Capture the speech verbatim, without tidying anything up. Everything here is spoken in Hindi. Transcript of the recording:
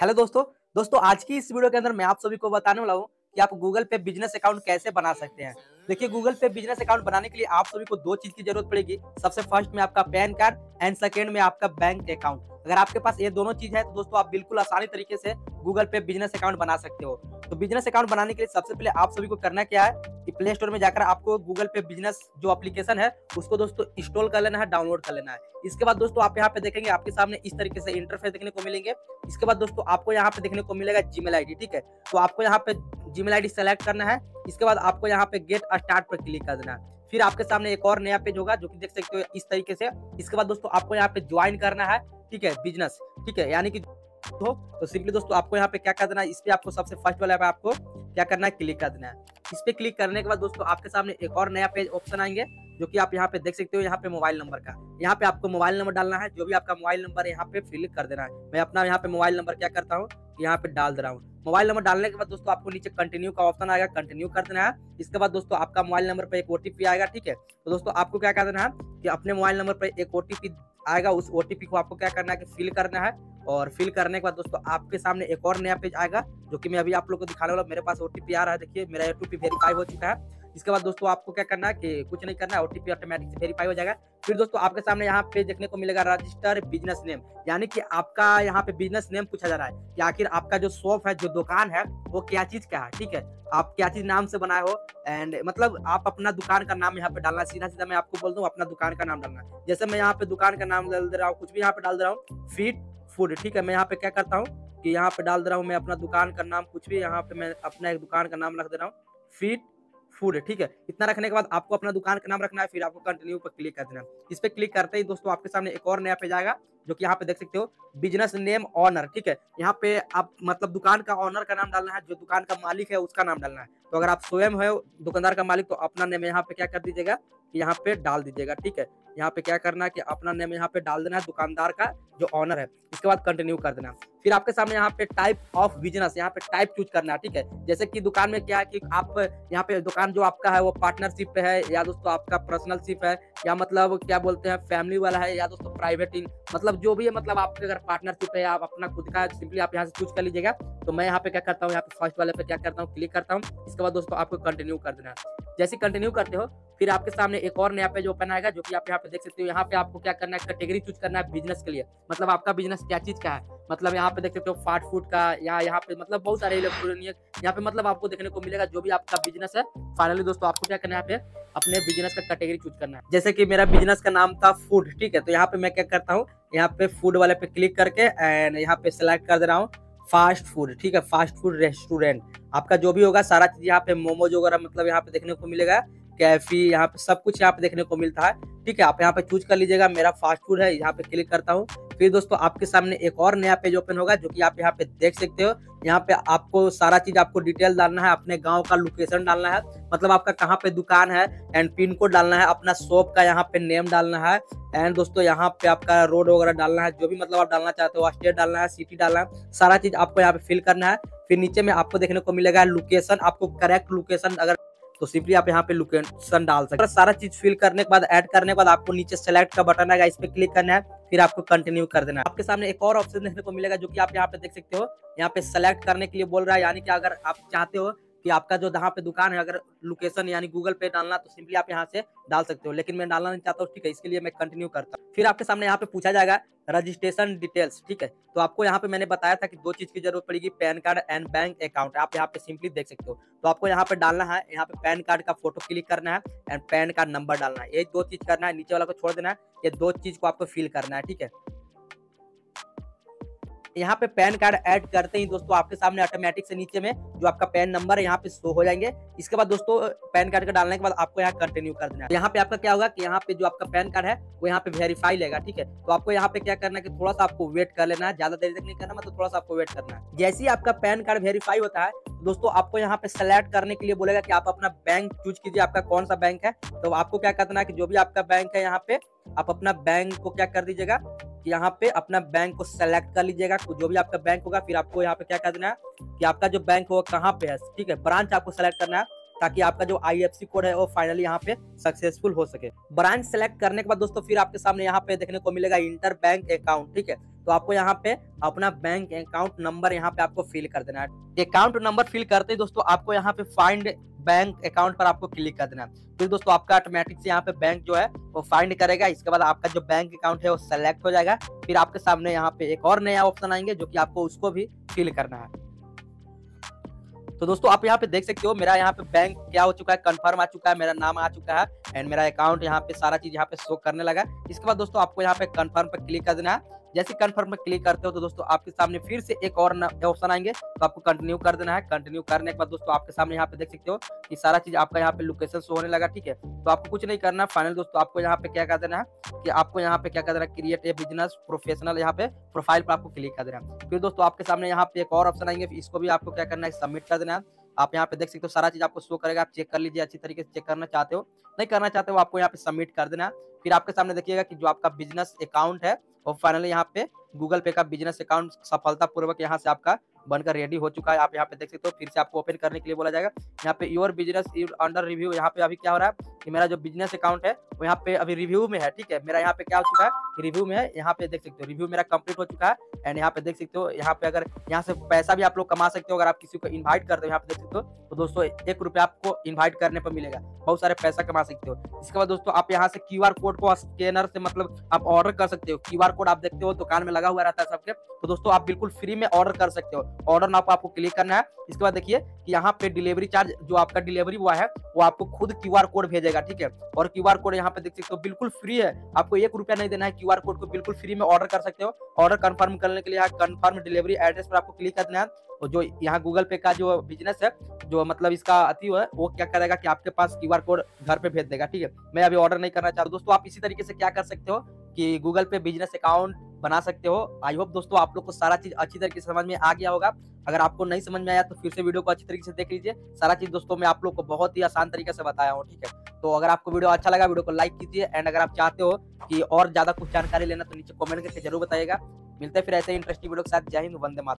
हेलो दोस्तों दोस्तों आज की इस वीडियो के अंदर मैं आप सभी को बताने वाला हूँ कि आप गूगल पे बिजनेस अकाउंट कैसे बना सकते हैं। देखिए, गूगल पे बिजनेस अकाउंट बनाने के लिए आप सभी को दो चीज की जरूरत पड़ेगी। सबसे फर्स्ट में आपका पैन कार्ड एंड सेकेंड में आपका बैंक अकाउंट। अगर आपके पास ये दोनों चीज है तो दोस्तों आप बिल्कुल आसानी तरीके से गूगल पे बिजनेस अकाउंट बना सकते हो। तो बिजनेस अकाउंट बनाने के लिए सबसे पहले आप सभी को करना क्या है कि प्ले स्टोर में जाकर आपको गूगल पे बिजनेस जो एप्लीकेशन है उसको दोस्तों इंस्टॉल कर लेना है, डाउनलोड कर लेना है। इसके बाद दोस्तों आप यहाँ पे देखेंगे आपके सामने इस तरीके से इंटरफेस देखने को मिलेंगे। इसके बाद दोस्तों आपको यहाँ पे देखने को मिलेगा जीमेल आईडी। ठीक है, तो आपको यहाँ पे जीमेल आईडी सेलेक्ट करना है। इसके बाद आपको यहाँ पे गेट स्टार्ट पर क्लिक कर देना है। फिर आपके सामने एक और नया पेज होगा जो कि देख सकते हो इस तरीके से। इसके बाद दोस्तों आपको यहाँ पे ज्वाइन करना है, ठीक है, बिजनेस। ठीक है, यानी कि तो, तो सिंपली दोस्तों आपको यहाँ पे क्या कर देना है, इस पे आपको सबसे फर्स्ट वाला पे आपको क्या करना है, क्लिक कर देना है। इस पे क्लिक करने के बाद दोस्तों आपके सामने एक और नया पेज ऑप्शन आएंगे जो कि आप यहाँ पे देख सकते हो। यहाँ पे मोबाइल नंबर का, यहाँ पे आपको मोबाइल नंबर डालना है। जो भी आपका मोबाइल नंबर यहाँ पे फिल कर देना है। मैं अपना यहाँ पे मोबाइल नंबर क्या करता हूँ, यहाँ पे डाल दे रहा हूँ। मोबाइल नंबर डालने के बाद दोस्तों आपको नीचे कंटिन्यू का ऑप्शन आएगा, कंटिन्यू कर देना है। इसके बाद दोस्तों आपका मोबाइल नंबर पर एक ओटीपी आएगा। ठीक है, तो दोस्तों आपको क्या कर देना है कि अपने मोबाइल नंबर पर एक ओटीपी आएगा, उस ओटीपी को आपको क्या करना है कि फिल करना है। और फिल करने के बाद दोस्तों आपके सामने एक और नया पेज आएगा जो कि मैं अभी आप लोग को दिखाने वाला। मेरे पास ओटीपी आ रहा है, देखिए मेरा ओटीपी वेरीफाई हो चुका है। इसके बाद दोस्तों आपको क्या करना है कि कुछ नहीं करना है, ओटीपी ऑटोमेटिक से वेरीफाई हो जाएगा। फिर दोस्तों आपके सामने यहाँ पे देखने को मिलेगा रजिस्टर बिजनेस नेम, यानी कि आपका यहाँ पे बिजनेस नेम पूछा जा रहा है कि आखिर आपका जो शॉप है, जो दुकान है, वो क्या चीज का है। ठीक है, आप क्या चीज नाम से बनाए हो, एंड मतलब आप अपना दुकान का नाम यहाँ पे डालना। सीधा सीधा मैं आपको बोल दूं, अपना दुकान का नाम डालना। जैसे मैं यहाँ पे दुकान का नाम डाल दे रहा हूँ, कुछ भी यहाँ पे डाल दे रहा हूँ, फीड फूड। ठीक है, मैं यहाँ पे क्या करता हूँ कि यहाँ पे डाल दे रहा हूँ मैं अपना दुकान का नाम, कुछ भी यहाँ पे मैं अपना एक दुकान का नाम रख दे रहा हूँ, फीड फूड। ठीक है, इतना रखने के बाद आपको अपना दुकान का नाम रखना है। फिर आपको कंटिन्यू पर क्लिक कर देना है। इस पे क्लिक करते ही दोस्तों आपके सामने एक और नया पेज आएगा जो कि यहाँ पे देख सकते हो, बिजनेस नेम ऑनर। ठीक है, यहाँ पे आप मतलब दुकान का ऑनर का नाम डालना है, जो दुकान का मालिक है उसका नाम डालना है। तो अगर आप स्वयं है दुकानदार का मालिक तो अपना नेम यहाँ पे क्या कर दीजिएगा, यहाँ पे डाल दीजिएगा। ठीक है, यहाँ पे क्या करना है कि अपना नेम यहाँ पे डाल देना है, दुकानदार का जो ऑनर है। इसके बाद कंटिन्यू कर देना। फिर आपके सामने यहाँ पे टाइप ऑफ बिजनेस, यहाँ पे टाइप चूज करना है। ठीक है, जैसे कि दुकान में क्या है कि आप यहाँ पे दुकान जो आपका है वो पार्टनरशिप पे है, या दोस्तों आपका पर्सनलशिप है, या मतलब क्या बोलते हैं फैमिली वाला है, या दोस्तों प्राइवेट इन, मतलब जो भी है, मतलब आपके अगर पार्टनरशिप है, आप अपना खुद का सिंपली आप यहाँ से चूज कर लीजिएगा। तो मैं यहाँ पे क्या करता हूँ, यहाँ पे फर्स्ट वाले पे क्या करता हूँ, क्लिक करता हूँ। इसके बाद दोस्तों आपको कंटिन्यू कर देना है। जैसे कंटिन्यू करते हो फिर आपके सामने एक और नया पेज ओपन आएगा जो कि आप यहाँ पे देख सकते हो। यहाँ पे आपको क्या करना है, कैटेगरी चूज करना है बिजनेस के लिए, मतलब आपका बिजनेस क्या चीज का है। मतलब यहाँ पे देख सकते हो फास्ट फूड का, या यहाँ पे मतलब बहुत सारे इलेक्ट्रॉनिक, यहाँ पे मतलब आपको देखने को मिलेगा जो भी आपका बिजनेस है। फाइनली दोस्तों आपको क्या करना है, यहाँ पे अपने बिजनेस का कैटेगरी चूज करना है। जैसे कि मेरा बिजनेस का नाम था फूड। ठीक है, तो यहाँ पे मैं क्या करता हूँ, यहाँ पे फूड वाले पे क्लिक करके एंड यहाँ पे सिलेक्ट कर दे रहा हूँ फास्ट फूड। ठीक है, फास्ट फूड रेस्टोरेंट आपका जो भी होगा सारा चीज यहाँ पे मोमोज वगैरह मतलब यहाँ पे देखने को मिलेगा, कैफी, यहाँ पे सब कुछ यहाँ पे देखने को मिलता है। ठीक है, आप यहाँ पे चूज कर लीजिएगा, मेरा फास्ट फूड है, यहाँ पे क्लिक करता हूँ। फिर दोस्तों आपके सामने एक और नया पेज ओपन होगा जो कि आप यहाँ पे देख सकते हो। यहाँ पे आपको सारा चीज आपको डिटेल डालना है, अपने गांव का लोकेशन डालना है, मतलब आपका कहाँ पे दुकान है, एंड पिन कोड डालना है, अपना शॉप का यहाँ पे नेम डालना है, एंड दोस्तों यहाँ पे आपका रोड वगैरह डालना है, जो भी मतलब आप डालना चाहते हो, स्टेट डालना है, सिटी डालना है, सारा चीज आपको यहाँ पे फिल करना है। फिर नीचे में आपको देखने को मिलेगा लोकेशन, आपको करेक्ट लोकेशन अगर तो सिंपली आप यहाँ पे लोकेशन डाल सकते हैं। सारा चीज फिल करने के बाद ऐड करने के बाद आपको नीचे सेलेक्ट का बटन आएगा, इस पे क्लिक करना है। फिर आपको कंटिन्यू कर देना है। आपके सामने एक और ऑप्शन देखने को मिलेगा जो कि आप यहाँ पे देख सकते हो, यहाँ पे सेलेक्ट करने के लिए बोल रहा है, यानी कि अगर आप चाहते हो कि आपका जो जहाँ पे दुकान है अगर लोकेशन यानी गूगल पे डालना तो सिंपली आप यहाँ से डाल सकते हो, लेकिन मैं डालना नहीं चाहता हूँ। ठीक है, इसके लिए मैं कंटिन्यू करता हूँ। फिर आपके सामने यहाँ पे पूछा जाएगा रजिस्ट्रेशन डिटेल्स। ठीक है, तो आपको यहाँ पे मैंने बताया था कि दो चीज की जरूरत पड़ेगी, PAN card and bank account. आप यहाँ पे सिंपली देख सकते हो, तो आपको यहाँ पे डालना है, यहाँ पे पैन कार्ड का फोटो क्लिक करना है एंड पैन कार्ड नंबर डालना है। ये दो चीज करना है, नीचे वाला को छोड़ देना है। ये दो चीज को आपको फिल करना है। ठीक है, यहाँ पे पैन कार्ड ऐड करते ही दोस्तों आपके सामने ऑटोमेटिक से नीचे में जो आपका पैन नंबर है यहाँ पे शो हो जाएंगे। इसके बाद दोस्तों पैन कार्ड का डालने के बाद आपको यहाँ कंटिन्यू कर देना है। यहाँ पे आपका क्या होगा कि यहाँ पे जो आपका पैन कार्ड है वो यहाँ पे वेरीफाई लेगा। ठीक है, तो आपको यहाँ पे क्या करना है कि थोड़ा सा आपको वेट कर लेना है, ज्यादा देर तक नहीं करना, मतलब थोड़ा सा आपको वेट करना है। जैसे ही आपका पैन कार्ड वेरीफाई होता है दोस्तों आपको यहाँ पे सेलेक्ट करने के लिए बोलेगा कि आप अपना बैंक चूज कीजिए, आपका कौन सा बैंक है। तो आपको क्या करना है कि जो भी आपका बैंक है यहाँ पे आप अपना बैंक को क्या कर दीजिएगा, यहाँ पे अपना बैंक को सेलेक्ट कर लीजिएगा, जो भी आपका बैंक होगा। फिर आपको यहाँ पे क्या कर देना है कि आपका जो बैंक होगा कहाँ पे है। ठीक है, ब्रांच आपको सेलेक्ट करना है, ताकि आपका जो आई एफ सी कोड है वो फाइनली यहाँ पे सक्सेसफुल हो सके। ब्रांच सेलेक्ट करने के बाद दोस्तों फिर आपके सामने यहाँ पे देखने को मिलेगा इंटर बैंक अकाउंट, ठीक है। तो आपको यहाँ पे अपना बैंक अकाउंट नंबर यहाँ पे आपको फिल कर देना है। अकाउंट नंबर फिल करते ही दोस्तों आपको यहाँ पे फाइंड बैंक अकाउंट पर आपको क्लिक कर देना है। फिर दोस्तों आपका ऑटोमेटिक से यहाँ पे बैंक जो है वो फाइंड करेगा। इसके बाद आपका जो बैंक अकाउंट है वो सेलेक्ट हो जाएगा। फिर आपके सामने यहाँ पे एक और नया ऑप्शन आएंगे जो कि आपको उसको भी फिल करना है। तो दोस्तों आप यहाँ पे देख सकते हो मेरा यहाँ पे बैंक क्या हो चुका है, कंफर्म आ चुका है, मेरा नाम आ चुका है एंड मेरा अकाउंट यहाँ पे सारा चीज यहाँ पे शो करने लगा। इसके बाद दोस्तों आपको यहाँ पे कंफर्म पे क्लिक कर देना है। जैसे कंफर्म पे क्लिक करते हो तो दोस्तों आपके सामने फिर से एक और ऑप्शन आएंगे, तो आपको कंटिन्यू कर देना है। कंटिन्यू करने के बाद दोस्तों आपके सामने यहाँ पे देख सकते हो कि सारा चीज आपका यहाँ पे लोकेशन शो होने लगा, ठीक है। तो आपको कुछ नहीं करना, फाइनल दोस्तों आपको यहाँ पे क्या कर देना है कि आपको यहाँ पे क्या कर देना है, क्रिएट ए बिजनेस प्रोफेशनल, यहाँ पे प्रोफाइल पर आपको क्लिक कर देना है। फिर दोस्तों आपके सामने यहाँ पे एक और ऑप्शन आएंगे, इसको भी आपको क्या करना है, सबमिट कर देना है। आप यहाँ पे देख सकते हो सारा चीज आपको शो करेगा, आप चेक कर लीजिए अच्छी तरीके से। चेक करना चाहते हो, नहीं करना चाहते हो, आपको यहाँ पे सबमिट कर देना है। फिर आपके सामने देखिएगा कि जो आपका बिजनेस अकाउंट है और फाइनली यहाँ पे गूगल पे का बिजनेस अकाउंट सफलतापूर्वक यहाँ से आपका बनकर रेडी हो चुका है। आप यहाँ पे देख सकते हो, फिर से आपको ओपन करने के लिए बोला जाएगा। यहाँ पे योर बिजनेस अंडर रिव्यू, यहाँ पे अभी क्या हो रहा है कि मेरा जो बिजनेस अकाउंट है वो यहाँ पे अभी रिव्यू में है, ठीक है। मेरा यहाँ पे क्या हो चुका है, रिव्यू में है। यहाँ पे देख सकते हो रिव्यू मेरा कंप्लीट हो चुका है एंड यहाँ पे देख सकते हो, यहाँ पे अगर यहाँ से पैसा भी आप लोग कमा सकते हो अगर आप किसी को इन्वाइट करते हो। यहाँ पे देख सकते हो तो दोस्तों एक रुपया आपको इन्वाइट करने पर मिलेगा, बहुत सारे पैसा कमा सकते हो। इसके बाद दोस्तों आप यहाँ से क्यू आर कोड को स्कैनर से मतलब आप ऑर्डर कर सकते हो। क्यू आर कोड आप देखते हो दुकान में लगा हुआ रहता है सबके, तो दोस्तों आप बिल्कुल फ्री में ऑर्डर कर सकते हो। ऑर्डर नाउ पर आपको क्लिक करना है। इसके बाद देखिए कि यहाँ पे डिलीवरी चार्ज जो आपका डिलीवरी बॉय है वो आपको खुद क्यू आर कोड भेजेगा, ठीक है। और क्यू आर कोड यहाँ पे देख सकते हो बिल्कुल फ्री है, आपको एक रुपया नहीं देना है। क्यू आर कोड को बिल्कुल फ्री में ऑर्डर कर सकते हो। ऑर्डर कंफर्म करने के लिए यहाँ कंफर्म डिलीवरी एड्रेस पर आपको क्लिक करना है। और जो यहाँ गूगल पे का जो बिजनेस है, जो मतलब इसका अति है, वो क्या करेगा कि आपके पास क्यू आर कोड घर पे भेज देगा, ठीक है। मैं अभी ऑर्डर नहीं करना चाहता। दोस्तों आप इसी तरीके से क्या कर सकते हो कि गूगल पे बिजनेस अकाउंट बना सकते हो। आई होप दोस्तों आप लोग को सारा चीज अच्छी तरीके से समझ में आ गया होगा। अगर आपको नहीं समझ में आया तो फिर से वीडियो को अच्छी तरीके से देख लीजिए। सारा चीज दोस्तों मैं आप लोग को बहुत ही आसान तरीके से बताया हूँ, ठीक है। तो अगर आपको वीडियो अच्छा लगा वीडियो को लाइक कीजिए एंड अगर आप चाहते हो कि और ज्यादा कुछ जानकारी लेना तो नीचे कमेंट करके जरूर बताइएगा। मिलते हैं फिर ऐसे इंटरेस्टिंग वीडियो के साथ। जय हिंद, वंदे मातरम।